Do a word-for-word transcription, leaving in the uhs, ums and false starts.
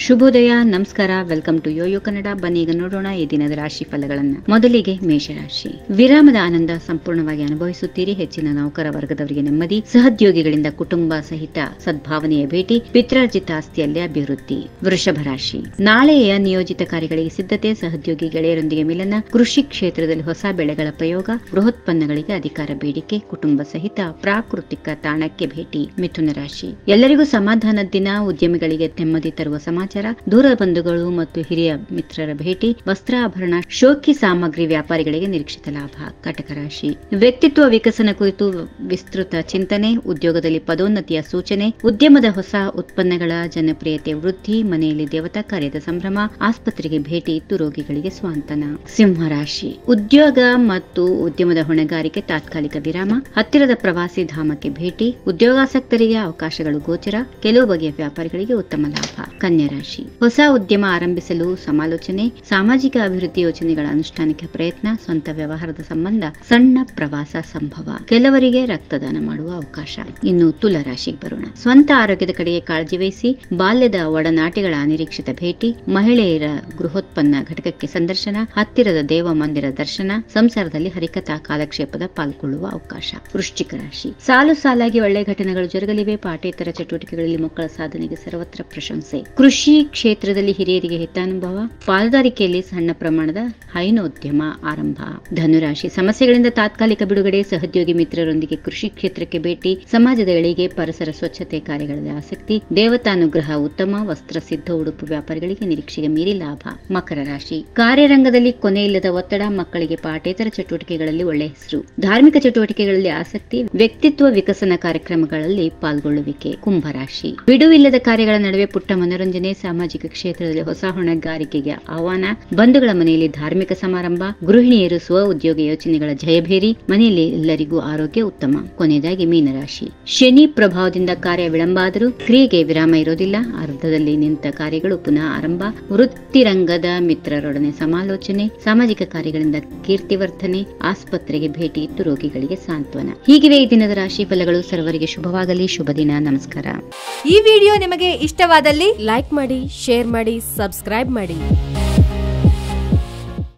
ಶುಭೋದಯ, ನಮಸ್ಕಾರ. Welcome to Yoyo Kannada. ಬನ್ನಿ ಈಗ ನೋಡೋಣ ಈ ದಿನದ ರಾಶಿ ಫಲಗಳನ್ನ. ಮೊದಲಿಗೆ ಮೇಷರಾಶಿ. ವಿರಾಮದ ಆನಂದ ಸಂಪೂರ್ಣವಾಗಿ ಅನುಭವಿಸುತ್ತೀರಿ. ಹೆಚ್ಚಿನ ನೌಕರ ವರ್ಗದವರಿಗೆ ನೆಮ್ಮದಿ, ಸಹೋದ್ಯೋಗಿಗಳಿಂದ ಕುಟುಂಬ ಸಹಿತ ಸದ್ಭಾವನೆಯ ಭೇಟಿ, ಪಿತ್ರಾರ್ಜಿತ ಆಸ್ತಿಯಲ್ಲಿ ಅಭಿವೃದ್ಧಿ. ವೃಷಭ ರಾಶಿ. ನಾಳೆಯ ನಿಯೋಜಿತ ಕಾರ್ಯಗಳಿಗೆ ಸಿದ್ಧತೆ, ಸಹೋದ್ಯೋಗಿ ಗೆಳೆಯರೊಂದಿಗೆ ಮಿಲನ, ಕೃಷಿ ಕ್ಷೇತ್ರದಲ್ಲಿ ಹೊಸ ಬೆಳೆಗಳ ಪ್ರಯೋಗ, ಬೃಹತ್ಪನ್ನಗಳಿಗೆ ಅಧಿಕಾರ ಬೇಡಿಕೆ, ಕುಟುಂಬ ಸಹಿತ ಪ್ರಾಕೃತಿಕ ತಾಣಕ್ಕೆ ಭೇಟಿ. ಮಿಥುನ ರಾಶಿ. ಎಲ್ಲರಿಗೂ ಸಮಾಧಾನದ ದಿನ, ಉದ್ಯಮಿಗಳಿಗೆ ನೆಮ್ಮದಿ ತರುವ ಸಮಾಚಾರ, ದೂರ ಬಂಧುಗಳು ಮತ್ತು ಹಿರಿಯ ಮಿತ್ರರ ಭೇಟಿ, ವಸ್ತ್ರಾಭರಣ, ಶೋಕಿ ಸಾಮಗ್ರಿ ವ್ಯಾಪಾರಿಗಳಿಗೆ ನಿರೀಕ್ಷಿತ ಲಾಭ. ಕಟಕ ರಾಶಿ. ವ್ಯಕ್ತಿತ್ವ ವಿಕಸನ ಕುರಿತು ವಿಸ್ತೃತ ಚಿಂತನೆ, ಉದ್ಯೋಗದಲ್ಲಿ ಪದೋನ್ನತಿಯ ಸೂಚನೆ, ಉದ್ಯಮದ ಹೊಸ ಉತ್ಪನ್ನಗಳ ಜನಪ್ರಿಯತೆ ವೃದ್ಧಿ, ಮನೆಯಲ್ಲಿ ದೇವತಾ ಕಾರ್ಯದ ಸಂಭ್ರಮ, ಆಸ್ಪತ್ರೆಗೆ ಭೇಟಿ ಇತ್ತು, ರೋಗಿಗಳಿಗೆ ಸ್ವಾಂತನ. ಸಿಂಹ ರಾಶಿ. ಉದ್ಯೋಗ ಮತ್ತು ಉದ್ಯಮದ ಹೊಣೆಗಾರಿಕೆ ತಾತ್ಕಾಲಿಕ ವಿರಾಮ, ಹತ್ತಿರದ ಪ್ರವಾಸಿ ಧಾಮಕ್ಕೆ ಭೇಟಿ, ಉದ್ಯೋಗಾಸಕ್ತರಿಗೆ ಅವಕಾಶಗಳು ಗೋಚರ, ಕೆಲವು ಬಗೆಯ ವ್ಯಾಪಾರಿಗಳಿಗೆ ಉತ್ತಮ ಲಾಭ. ಕನ್ಯಾ ರಾಶಿ. ಹೊಸ ಉದ್ಯಮ ಆರಂಭಿಸಲು ಸಮಾಲೋಚನೆ, ಸಾಮಾಜಿಕ ಅಭಿವೃದ್ಧಿ ಯೋಜನೆಗಳ ಅನುಷ್ಠಾನಕ್ಕೆ ಪ್ರಯತ್ನ, ಸ್ವಂತ ವ್ಯವಹಾರದ ಸಂಬಂಧ ಸಣ್ಣ ಪ್ರವಾಸ ಸಂಭವ, ಕೆಲವರಿಗೆ ರಕ್ತದಾನ ಮಾಡುವ ಅವಕಾಶ. ಇನ್ನು ತುಲಾ ರಾಶಿಗೆ ಬರೋಣ. ಸ್ವಂತ ಆರೋಗ್ಯದ ಕಡೆಗೆ ಕಾಳಜಿ ವಹಿಸಿ, ಬಾಲ್ಯದ ಒಡನಾಟಿಗಳ ಅನಿರೀಕ್ಷಿತ ಭೇಟಿ, ಮಹಿಳೆಯರ ಗೃಹೋತ್ಪನ್ನ ಘಟಕಕ್ಕೆ ಸಂದರ್ಶನ, ಹತ್ತಿರದ ದೇವ ಮಂದಿರ ದರ್ಶನ, ಸಂಸಾರದಲ್ಲಿ ಹರಿಕಥಾ ಕಾಲಕ್ಷೇಪದ ಪಾಲ್ಗೊಳ್ಳುವ ಅವಕಾಶ. ವೃಶ್ಚಿಕ ರಾಶಿ. ಸಾಲು ಸಾಲಾಗಿ ಒಳ್ಳೆಯ ಘಟನೆಗಳು ಜರುಗಲಿವೆ. ಪಾಠೇತರ ಚಟುವಟಿಕೆಗಳಲ್ಲಿ ಮಕ್ಕಳ ಸಾಧನೆಗೆ ಸರ್ವತ್ರ ಪ್ರಶಂಸೆ. ಕೃಷಿ ಕ್ಷೇತ್ರದಲ್ಲಿ ಹಿರಿಯರಿಗೆ ಹಿತಾನುಭವ, ಪಾಲುದಾರಿಕೆಯಲ್ಲಿ ಸಣ್ಣ ಪ್ರಮಾಣದ ಹೈನೋದ್ಯಮ ಆರಂಭ. ಧನುರಾಶಿ. ಸಮಸ್ಯೆಗಳಿಂದ ತಾತ್ಕಾಲಿಕ ಬಿಡುಗಡೆ, ಸಹೋದ್ಯೋಗಿ ಮಿತ್ರರೊಂದಿಗೆ ಕೃಷಿ ಕ್ಷೇತ್ರಕ್ಕೆ ಭೇಟಿ, ಸಮಾಜದ ಏಳಿಗೆ, ಪರಿಸರ ಸ್ವಚ್ಛತೆ ಕಾರ್ಯಗಳಲ್ಲಿ ಆಸಕ್ತಿ, ದೇವತಾನುಗ್ರಹ ಉತ್ತಮ, ವಸ್ತ್ರ ಸಿದ್ಧ ಉಡುಪು ವ್ಯಾಪಾರಿಗಳಿಗೆ ನಿರೀಕ್ಷೆಗೆ ಮೀರಿ ಲಾಭ. ಮಕರ ರಾಶಿ. ಕಾರ್ಯರಂಗದಲ್ಲಿ ಕೊನೆಯಿಲ್ಲದ ಒತ್ತಡ, ಮಕ್ಕಳಿಗೆ ಪಾಠೇತರ ಚಟುವಟಿಕೆಗಳಲ್ಲಿ ಒಳ್ಳೆ ಹೆಸರು, ಧಾರ್ಮಿಕ ಚಟುವಟಿಕೆಗಳಲ್ಲಿ ಆಸಕ್ತಿ, ವ್ಯಕ್ತಿತ್ವ ವಿಕಸನ ಕಾರ್ಯಕ್ರಮಗಳಲ್ಲಿ ಪಾಲ್ಗೊಳ್ಳುವಿಕೆ. ಕುಂಭರಾಶಿ. ಬಿಡುವಿಲ್ಲದ ಕಾರ್ಯಗಳ ನಡುವೆ ಪುಟ್ಟ ಮನೋರಂಜನೆ, ಸಾಮಾಜಿಕ ಕ್ಷೇತ್ರದಲ್ಲಿ ಹೊಸ ಹೊಣೆಗಾರಿಕೆಗೆ ಆಹ್ವಾನ, ಬಂಧುಗಳ ಮನೆಯಲ್ಲಿ ಧಾರ್ಮಿಕ ಸಮಾರಂಭ, ಗೃಹಿಣಿಯರು ಸ್ವ ಉದ್ಯೋಗ ಯೋಜನೆಗಳ ಜಯಭೇರಿ, ಮನೆಯಲ್ಲಿ ಎಲ್ಲರಿಗೂ ಆರೋಗ್ಯ ಉತ್ತಮ. ಕೊನೆಯದಾಗಿ ಮೀನರಾಶಿ. ಶನಿ ಪ್ರಭಾವದಿಂದ ಕಾರ್ಯ ವಿಳಂಬ ಆದರೂ ಕ್ರಿಯೆಗೆ ವಿರಾಮ ಇರೋದಿಲ್ಲ. ಅರ್ಧದಲ್ಲಿ ನಿಂತ ಕಾರ್ಯಗಳು ಪುನಃ ಆರಂಭ, ವೃತ್ತಿರಂಗದ ಮಿತ್ರರೊಡನೆ ಸಮಾಲೋಚನೆ, ಸಾಮಾಜಿಕ ಕಾರ್ಯಗಳಿಂದ ಕೀರ್ತಿವರ್ಧನೆ, ಆಸ್ಪತ್ರೆಗೆ ಭೇಟಿ ಇತ್ತು, ರೋಗಿಗಳಿಗೆ ಸಾಂತ್ವನ. ಹೀಗಿವೆ ಈ ದಿನದ ರಾಶಿ ಫಲಗಳು. ಸರ್ವರಿಗೆ ಶುಭವಾಗಲಿ. ಶುಭ ದಿನ. ನಮಸ್ಕಾರ. ಈ ವಿಡಿಯೋ ನಿಮಗೆ ಇಷ್ಟವಾದಲ್ಲಿ ಲೈಕ್ ಮಾಡಿ, ಶೇರ್ ಮಾಡಿ, ಸಬ್ಸ್ಕ್ರೈಬ್ ಮಾಡಿ.